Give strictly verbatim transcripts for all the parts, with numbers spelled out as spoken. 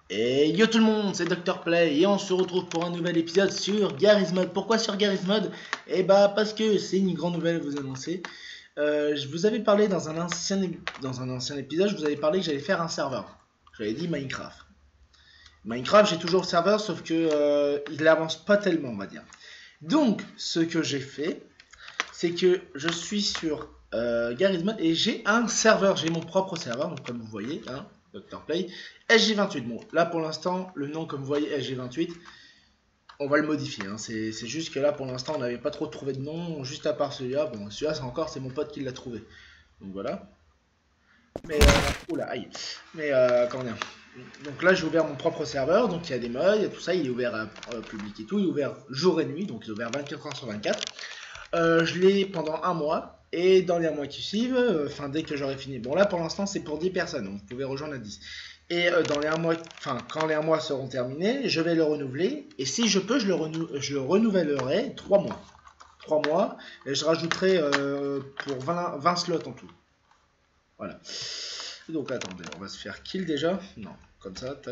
Et yo tout le monde, c'est Docteur Play et on se retrouve pour un nouvel épisode sur Garry's Mod. Pourquoi sur Garry's Mod? Et bah parce que c'est une grande nouvelle à vous annoncer. Euh, je vous avais parlé dans un ancien dans un ancien épisode, je vous avais parlé que j'allais faire un serveur. J'avais dit Minecraft. Minecraft, j'ai toujours le serveur, sauf que euh, il avance pas tellement, on va dire. Donc, ce que j'ai fait, c'est que je suis sur euh, Garry's Mod et j'ai un serveur, j'ai mon propre serveur, donc comme vous voyez, hein, Docteur Play, S G vingt-huit. Bon, là pour l'instant, le nom, comme vous voyez, S G vingt-huit, on va le modifier. Hein. C'est juste que là pour l'instant, on n'avait pas trop trouvé de nom, juste à part celui-là. Bon, celui-là, c'est encore, c'est mon pote qui l'a trouvé. Donc voilà. Mais, euh, oula, aïe. Mais, euh, comment dire. Donc là, j'ai ouvert mon propre serveur, donc il y a des mods, il y a tout ça, il est ouvert à, à public et tout, il est ouvert jour et nuit, donc il est ouvert vingt-quatre heures sur vingt-quatre. Euh, je l'ai pendant un mois, et dans les mois qui suivent, enfin euh, dès que j'aurai fini, bon là pour l'instant c'est pour dix personnes, donc vous pouvez rejoindre à dix. Et euh, dans les un mois, enfin quand les un mois seront terminés, je vais le renouveler, et si je peux, je le, renou je le renouvellerai trois mois. trois mois, et je rajouterai euh, pour vingt, vingt slots en tout. Voilà. Donc attendez, on va se faire kill déjà. Non, comme ça, tac.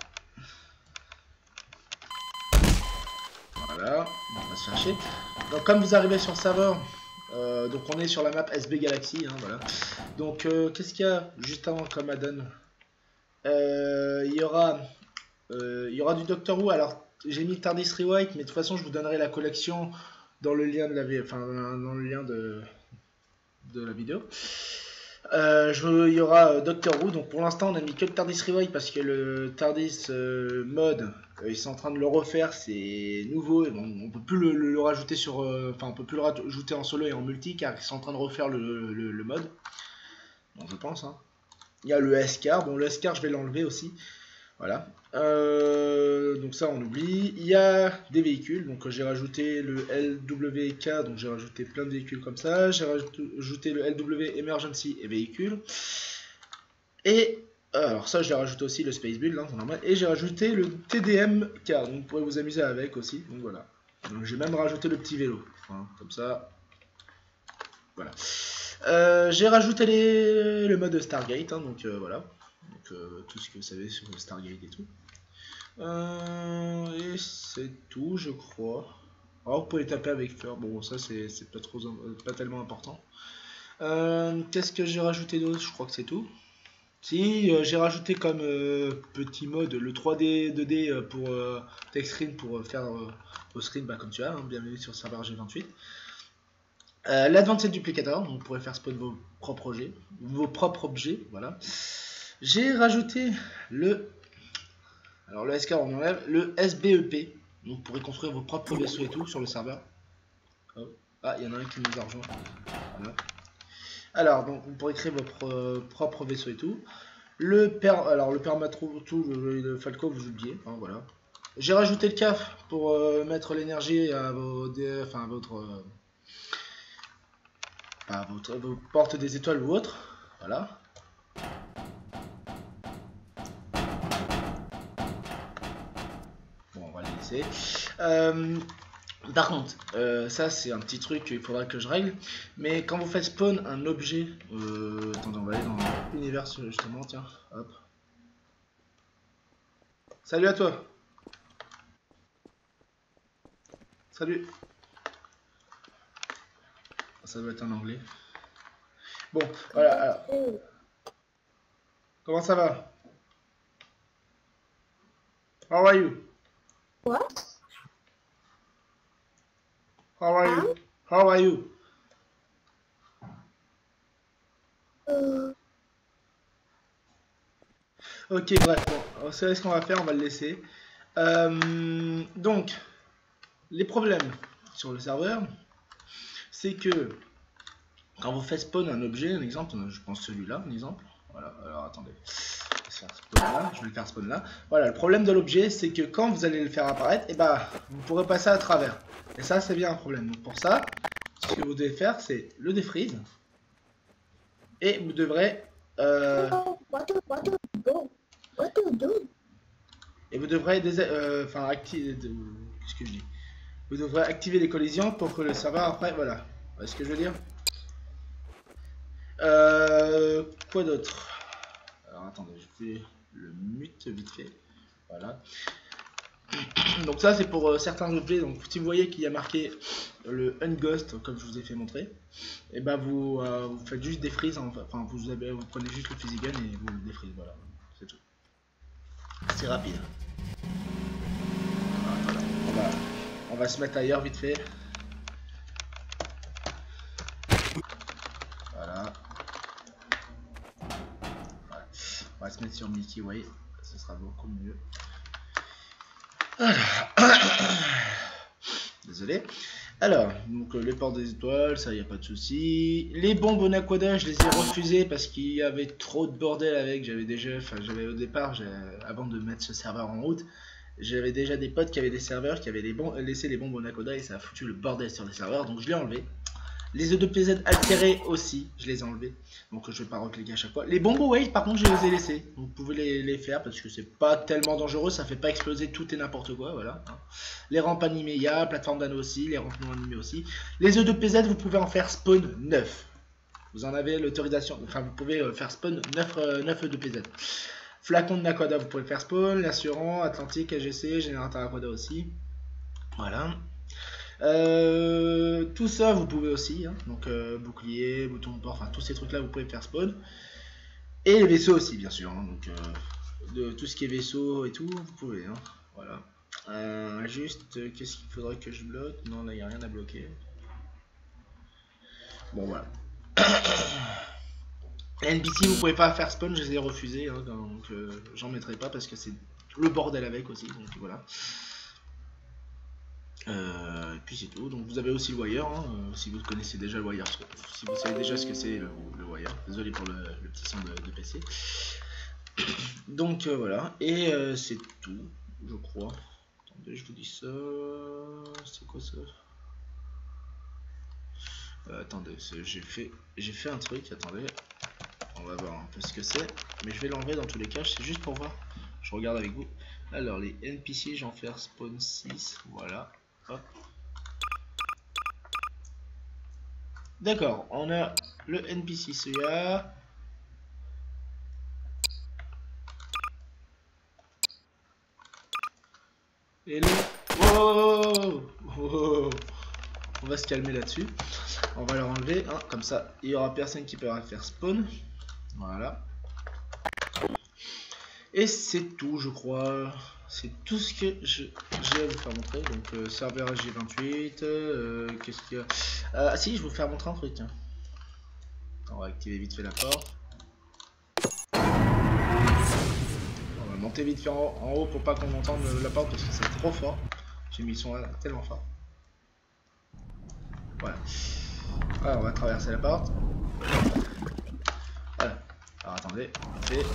Voilà, on va se faire chier. Donc comme vous arrivez sur le serveur, euh, donc on est sur la map S B Galaxy, hein, voilà. Donc euh, qu'est-ce qu'il y a juste avant comme add-on? euh, Il y aura, euh, il y aura du Doctor Who. Alors j'ai mis TARDIS Rewrite, mais de toute façon je vous donnerai la collection dans le lien de la, enfin dans le lien de, de la vidéo. Euh, je, il y aura euh, Doctor Who, donc pour l'instant on a mis que le TARDIS Revive parce que le TARDIS euh, mode, euh, ils sont en train de le refaire, c'est nouveau, et bon, on peut plus le, le, le rajouter sur, enfin euh, on peut plus le rajouter en solo et en multi car ils sont en train de refaire le, le, le mode, bon je pense. Hein. Il y a le S car, bon le S car je vais l'enlever aussi, voilà. Euh, donc ça on oublie. Il y a des véhicules, donc j'ai rajouté le L W K, donc j'ai rajouté plein de véhicules comme ça. J'ai rajouté le L W Emergency et véhicules. Et alors ça je l'ai rajouté aussi, le Space Build, hein, c'est normal. Et j'ai rajouté le T D M K, donc vous pourrez vous amuser avec aussi. Donc voilà. Donc j'ai même rajouté le petit vélo, hein, comme ça. Voilà. Euh, j'ai rajouté les, le mode Stargate, hein, donc euh, voilà. Donc euh, tout ce que vous savez sur le Stargate et tout. Euh, et c'est tout, je crois. Alors vous pouvez taper avec Fleur. Bon, ça c'est pas trop, pas tellement important. Euh, Qu'est-ce que j'ai rajouté d'autre? Je crois que c'est tout. Si, euh, j'ai rajouté comme euh, petit mode le trois D, deux D euh, pour euh, text screen pour euh, faire euh, vos screens bah, comme tu as. Hein, bienvenue sur le serveur G vingt-huit. Euh, L'Advanced Duplicator, donc vous pourrez faire spawn vos propres objets, vos propres objets, voilà. J'ai rajouté le, alors le S K on enlève, le S B E P, donc vous pourrez construire vos propres vaisseaux et tout sur le serveur. Oh. Ah, il y en a un qui nous a rejoint. Voilà. Alors, donc vous pourrez créer votre euh, propre vaisseau et tout. Le per, alors le permatrou, tout le, le Falco, vous oubliez, hein, voilà. J'ai rajouté le C A F pour euh, mettre l'énergie à vos, enfin à votre euh, à votre, vos portes des étoiles ou autre, voilà. Bon, on va les laisser. Euh, par contre, euh, ça c'est un petit truc qu'il faudra que je règle. Mais quand vous faites spawn un objet, euh, attendez, on va aller dans l'univers justement, tiens, hop. Salut à toi. Salut. Ça doit être en anglais. Bon, voilà. Alors. Comment ça va? How are you? What? How are you? How are you? Euh... Ok, bref, bon, vous savez ce qu'on va faire, on va le laisser. Euh, donc, les problèmes sur le serveur, c'est que quand vous faites spawn un objet, un exemple, je pense celui-là, un exemple. Voilà, alors attendez, je vais, spawn là, je vais le faire spawn là. Voilà, le problème de l'objet, c'est que quand vous allez le faire apparaître, et bah, vous pourrez passer à travers. Et ça, c'est bien un problème. Donc pour ça, ce que vous devez faire, c'est le défreeze. Et vous devrez... Euh, what do, what do you do? What do you do? Et vous devrez... Euh, enfin, activer... Qu'est-ce que je dis? Vous devrez activer les collisions pour que le serveur après... Voilà. Vous voyez ce que je veux dire? Euh, quoi d'autre? Alors attendez, je fais le mute vite fait. Voilà. Donc ça c'est pour euh, certains objets. Donc si vous voyez qu'il y a marqué le Unghost comme je vous ai fait montrer, et ben vous, euh, vous faites juste des frises, hein. Enfin vous, avez, vous prenez juste le Physigun et vous le défrisez, voilà, c'est tout. C'est rapide. Voilà. On, va, on va se mettre ailleurs vite fait. Voilà. Voilà. On va se mettre sur Milky Way, ce sera beaucoup mieux. Voilà. Désolé. Alors, donc euh, les portes des étoiles, ça y a pas de souci. Les bombes au Naquadah, je les ai refusées parce qu'il y avait trop de bordel avec. J'avais déjà, enfin j'avais au départ, avant de mettre ce serveur en route, j'avais déjà des potes qui avaient des serveurs qui avaient les bom laissé les bombes au Naquadah et ça a foutu le bordel sur les serveurs, donc je l'ai enlevé. Les E deux P Z altérés aussi, je les ai enlevés. Donc je vais pas recliquer à chaque fois. Les bombes au Wave, par contre, je les ai laissés. Vous pouvez les, les faire parce que c'est pas tellement dangereux. Ça fait pas exploser tout et n'importe quoi. Voilà. Les rampes animées, il y a. Plateforme d'anneau aussi. Les rampes non animées aussi. Les E deux P Z, vous pouvez en faire spawn neuf. Vous en avez l'autorisation. Enfin, vous pouvez faire spawn neuf, euh, neuf E deux P Z. Flacon de Naquadah, vous pouvez faire spawn. L'assurant, Atlantique, A G C, générateur Aquadah aussi. Voilà. Euh, tout ça vous pouvez aussi, hein. Donc euh, bouclier, bouton de port, enfin tous ces trucs là vous pouvez faire spawn. Et les vaisseaux aussi bien sûr, hein. Donc euh, de tout ce qui est vaisseau et tout, vous pouvez, hein. Voilà. Euh, juste, euh, qu'est-ce qu'il faudrait que je bloque? Non, là il n'y a rien à bloquer. Bon voilà. N P C vous pouvez pas faire spawn, je les ai refusés, hein, donc euh, j'en mettrai pas parce que c'est le bordel avec aussi, donc voilà. Euh, et puis c'est tout. Donc vous avez aussi le wire, hein, euh, si vous connaissez déjà le wire, si vous savez déjà ce que c'est le, le wire. Désolé pour le, le petit son de, de P C. Donc euh, voilà, et euh, c'est tout, je crois. Attendez, je vous dis ça. C'est quoi ça? euh, Attendez, j'ai fait, j'ai fait un truc. Attendez, on va voir un peu ce que c'est, mais je vais l'enlever dans tous les cas. C'est juste pour voir. Je regarde avec vous. Alors les N P C, j'en fais spawn six, voilà. D'accord, on a le N P C C A. Et le... Oh, oh, oh. On va se calmer là-dessus. On va leur enlever, hein, comme ça, il n'y aura personne qui pourra faire spawn. Voilà. Et c'est tout, je crois. C'est tout ce que j'ai à vous faire montrer. Donc, euh, serveur G vingt-huit. Euh, Qu'est-ce qu'il y a? Ah, si, je vais vous faire montrer un truc. Hein. On va activer vite fait la porte. On va monter vite fait en, en haut pour pas qu'on entende la porte parce que c'est trop fort. J'ai mis le son là, tellement fort. Voilà. Alors, on va traverser la porte. Voilà. Alors, attendez. Fait.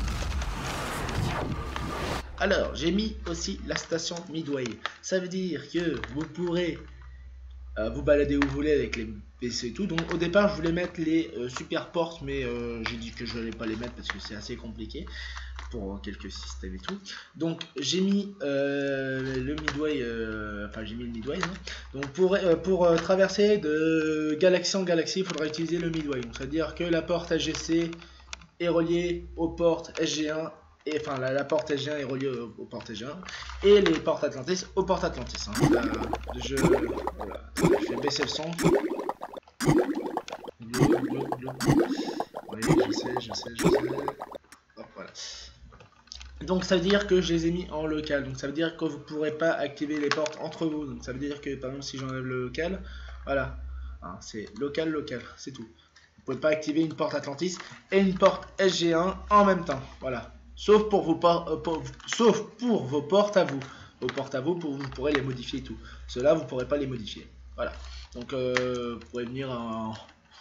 Alors, j'ai mis aussi la station Midway. Ça veut dire que vous pourrez euh, vous balader où vous voulez avec les P C et tout. Donc, au départ, je voulais mettre les euh, super portes, mais euh, j'ai dit que je n'allais pas les mettre parce que c'est assez compliqué pour quelques systèmes et tout. Donc, j'ai mis euh, le Midway, euh, enfin, j'ai mis le Midway. Hein. Donc, pour, euh, pour euh, traverser de galaxie en galaxie, il faudra utiliser le Midway. Donc, c'est-à-dire que la porte A G C est reliée aux portes S G un. Et, enfin, la, la porte S G un est reliée aux, aux portes S G un et les portes Atlantis aux portes Atlantis. Hein. Là, je, voilà. Je vais baisser le son. Glou, glou, glou. Oui, je sais, je sais, je sais. Hop, voilà. Donc ça veut dire que je les ai mis en local. Donc ça veut dire que vous ne pourrez pas activer les portes entre vous. Donc ça veut dire que par exemple si j'enlève le local, voilà, hein, c'est local, local, c'est tout. Vous ne pouvez pas activer une porte Atlantis et une porte S G un en même temps. Voilà. Sauf pour, vos por euh, pour, sauf pour vos portes à vous. Vos portes à vous, pour, vous pourrez les modifier et tout. Ceux-là, vous ne pourrez pas les modifier. Voilà. Donc, euh, vous pourrez venir en...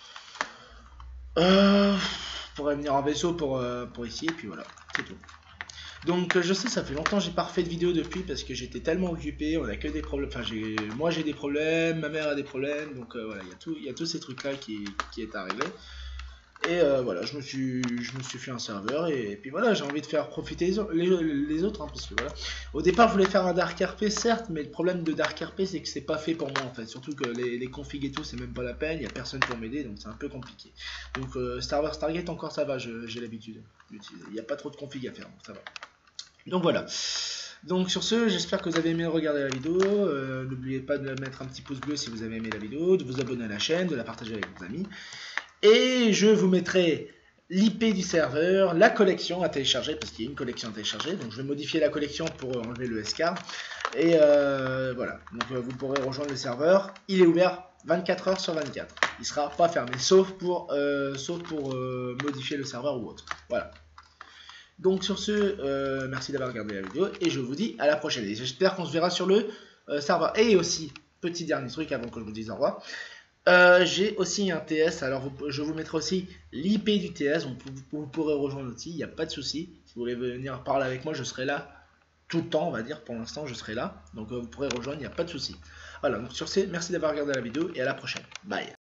Euh, vous pourrez venir en vaisseau pour, euh, pour ici. Et puis voilà, c'est tout. Donc, je sais, ça fait longtemps que j'ai pas refait de vidéo depuis parce que j'étais tellement occupé. On a que des problèmes. Enfin, moi, j'ai des problèmes. Ma mère a des problèmes. Donc, euh, voilà, il y a tout, il y a tous ces trucs-là qui, qui est à régler. Et euh, voilà, je me suis je me suis fait un serveur et, et puis voilà, j'ai envie de faire profiter les, les, les autres hein, parce que voilà. Au départ, je voulais faire un Dark R P certes, mais le problème de Dark R P c'est que c'est pas fait pour moi en fait, surtout que les, les configs et tout, c'est même pas la peine, il y a personne pour m'aider donc c'est un peu compliqué. Donc euh, serveur Stargate encore ça va, j'ai l'habitude d'utiliser. Il n'y a pas trop de config à faire, donc ça va. Donc voilà. Donc sur ce, j'espère que vous avez aimé regarder la vidéo. Euh, N'oubliez pas de mettre un petit pouce bleu si vous avez aimé la vidéo, de vous abonner à la chaîne, de la partager avec vos amis. Et je vous mettrai l'I P du serveur, la collection à télécharger, parce qu'il y a une collection à télécharger. Donc je vais modifier la collection pour enlever le S C A R. Et euh, voilà, donc euh, vous pourrez rejoindre le serveur. Il est ouvert vingt-quatre heures sur vingt-quatre. Il sera pas fermé, sauf pour, euh, sauf pour euh, modifier le serveur ou autre. Voilà. Donc sur ce, euh, merci d'avoir regardé la vidéo et je vous dis à la prochaine. Et j'espère qu'on se verra sur le euh, serveur. Et aussi, petit dernier truc avant que je vous dise au revoir. Euh, J'ai aussi un T S, alors vous, je vous mettrai aussi l'I P du T S, donc vous, vous pourrez rejoindre aussi, il n'y a pas de souci. Si vous voulez venir parler avec moi, je serai là tout le temps, on va dire, pour l'instant je serai là. Donc euh, vous pourrez rejoindre, il n'y a pas de souci. Voilà, donc sur ce, merci d'avoir regardé la vidéo et à la prochaine. Bye.